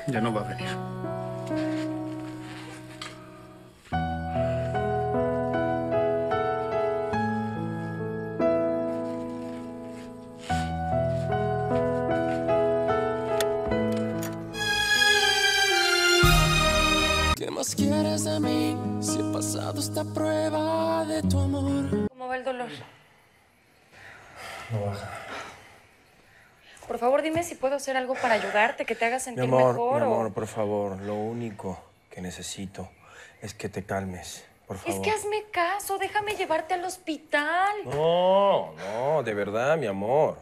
Ya no va a venir. ¿Qué más quieres de mí si he pasado esta prueba de tu amor? ¿Cómo va el dolor? No baja. Por favor, dime si puedo hacer algo para ayudarte, que te haga sentir Mi mejor amor, por favor, lo único que necesito es que te calmes, por favor. Es que hazme caso, déjame llevarte al hospital. No, de verdad, mi amor.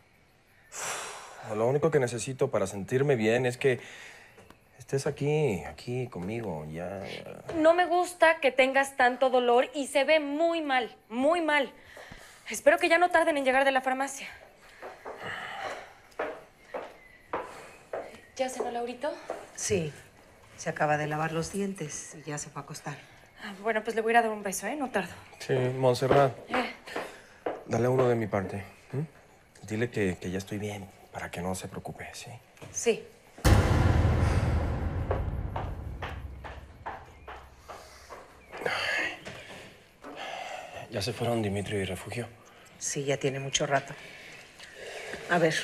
Lo único que necesito para sentirme bien es que estés aquí conmigo, ya. No me gusta que tengas tanto dolor y se ve muy mal, muy mal. Espero que ya no tarden en llegar de la farmacia. ¿Ya cenó Laurito? Sí, se acaba de lavar los dientes y ya se fue a acostar. Bueno, pues le voy a ir a dar un beso, ¿eh? No tardo. Sí, Montserrat, dale uno de mi parte. Dile que ya estoy bien, para que no se preocupe, ¿sí? Sí. ¿Ya se fueron Dimitri y Refugio? Sí, ya tiene mucho rato. A ver.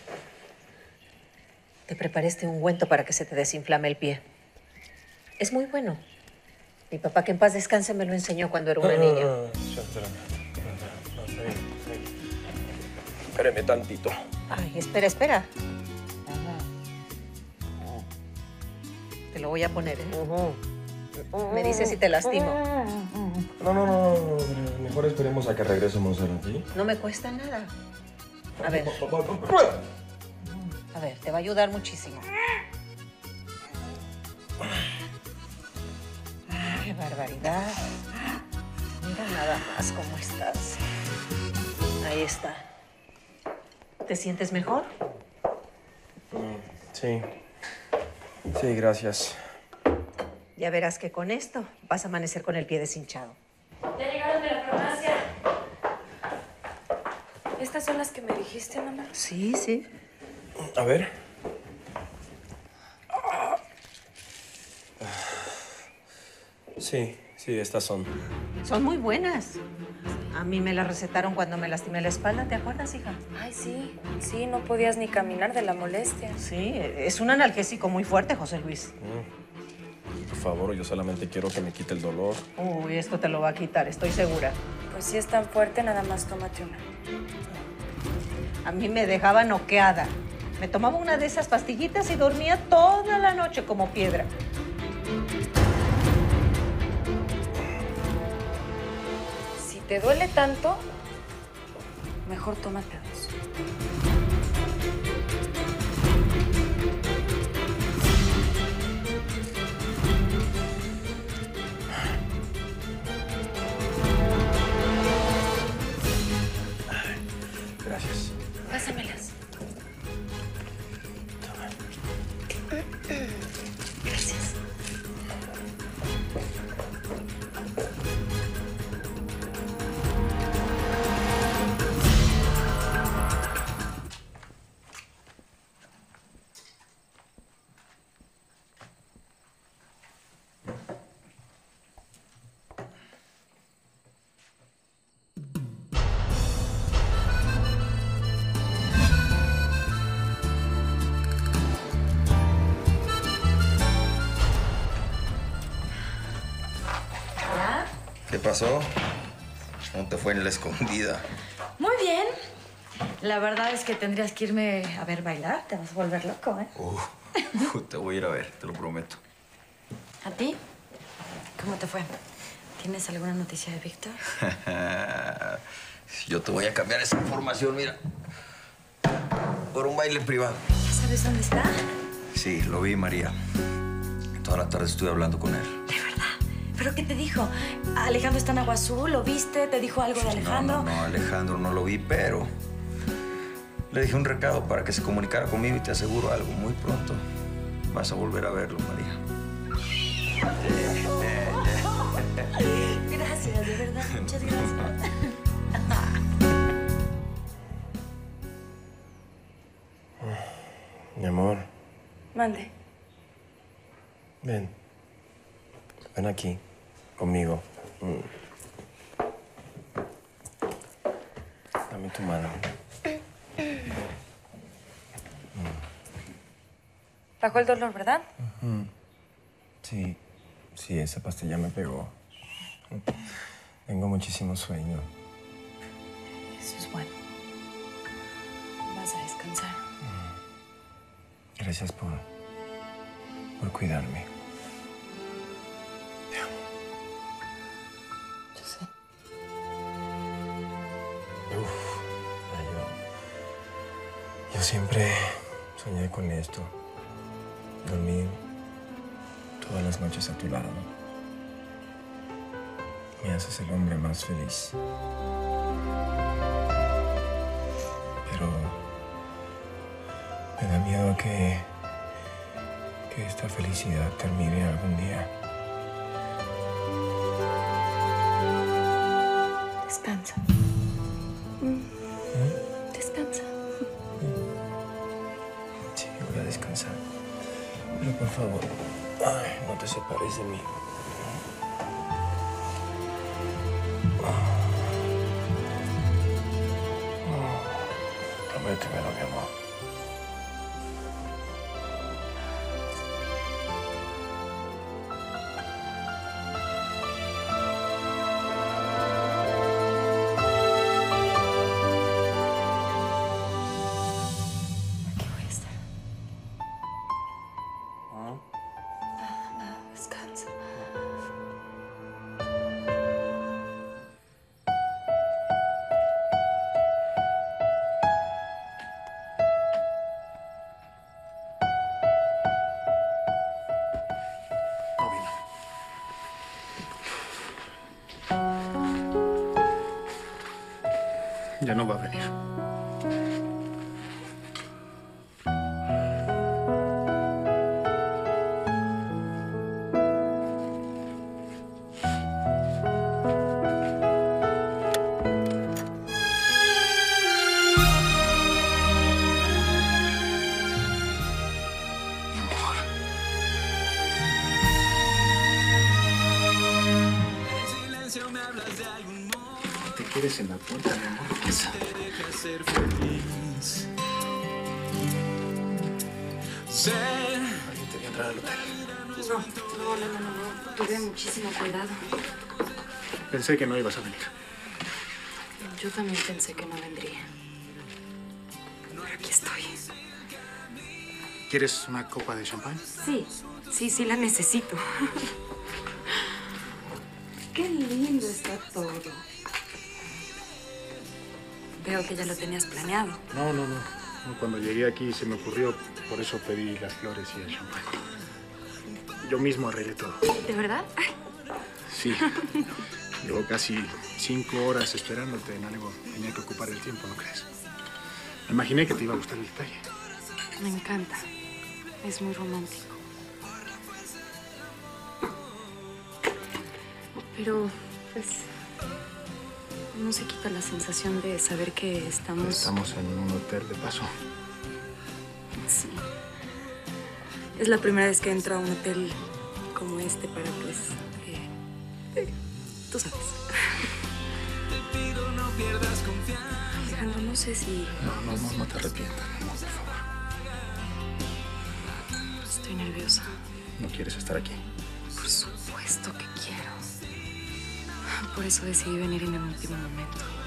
Te preparé este ungüento para que se te desinflame el pie. Es muy bueno. Mi papá, que en paz descanse, me lo enseñó cuando era una niña. Espéreme tantito. Ay, espera. Te lo voy a poner, ¿eh? Me dices si te lastimo. No. Mejor esperemos a que regrese Montserrat, ¿sí? No me cuesta nada. A ver. A ver, te va a ayudar muchísimo. ¡Qué barbaridad! Mira nada más cómo estás. Ahí está. ¿Te sientes mejor? Sí. Sí, gracias. Ya verás que con esto vas a amanecer con el pie deshinchado. Ya llegaron de la farmacia. ¿Estas son las que me dijiste, mamá? Sí. A ver. Sí, estas son. Son muy buenas. A mí me las recetaron cuando me lastimé la espalda, ¿te acuerdas, hija? Ay, sí, no podías ni caminar de la molestia. Sí, es un analgésico muy fuerte, José Luis. Por favor, yo solamente quiero que me quite el dolor. Uy, esto te lo va a quitar, estoy segura. Pues si es tan fuerte, nada más tómate una. A mí me dejaba noqueada. Me tomaba una de esas pastillitas y dormía toda la noche como piedra. Si te duele tanto, mejor tómate dos. Gracias. Pásamelas. Gracias. ¿Qué pasó? ¿Cómo te fue en la escondida? Muy bien. La verdad es que tendrías que irme a ver bailar. Te vas a volver loco, ¿eh? Te voy a ir a ver, te lo prometo. ¿A ti? ¿Cómo te fue? ¿Tienes alguna noticia de Víctor? Yo te voy a cambiar esa información, mira. Por un baile privado. ¿Ya sabes dónde está? Sí, lo vi, María. Toda la tarde estuve hablando con él. ¿De verdad? ¿Pero qué te dijo? ¿Alejandro está en Agua Azul? ¿Lo viste? ¿Te dijo algo de Alejandro? No, Alejandro no lo vi, pero le dejé un recado para que se comunicara conmigo y te aseguro algo. Muy pronto vas a volver a verlo, María. Gracias, de verdad. Muchas gracias. Mi amor. Mande. Ven. Ven aquí, conmigo. Dame tu mano. Bajó el dolor, ¿verdad? Sí, sí, esa pastilla me pegó. Tengo muchísimo sueño. Eso es bueno. Vas a descansar. Gracias por cuidarme. Te amo. Yo sé. Yo siempre soñé con esto. Dormir todas las noches a tu lado. Me haces el hombre más feliz. Pero me da miedo que esta felicidad termine algún día. Descansa. Descansa. Sí, voy a descansar. Pero por favor, no te separes de mí. Prométemelo, mi amor. Aquí voy a estar. Descansa. No vino. Ya no va a venir. Mi amor. Te quedes en la puerta, mi amor. ¿Qué sabes? Alguien te vio entrar al hotel. No. Tuve muchísimo cuidado. Pensé que no ibas a venir. Yo también pensé que no vendría. Pero aquí estoy. ¿Quieres una copa de champán? Sí, la necesito. Qué lindo está todo. Veo que ya lo tenías planeado. No. Cuando llegué aquí se me ocurrió, por eso pedí las flores y el champán. Yo mismo arreglé todo. ¿De verdad? Sí. Llevo casi 5 horas esperándote en algo. Tenía que ocupar el tiempo, ¿no crees? Me imaginé que te iba a gustar el detalle. Me encanta. Es muy romántico. Pero, pues, no se quita la sensación de saber que estamos... Estamos en un hotel de paso. Sí. Es la primera vez que entro a un hotel como este para, pues, tú sabes. Alejandro, no sé si... No te arrepientas, no, por favor. Estoy nerviosa. ¿No quieres estar aquí? Por supuesto que quiero. Por eso decidí venir en el último momento.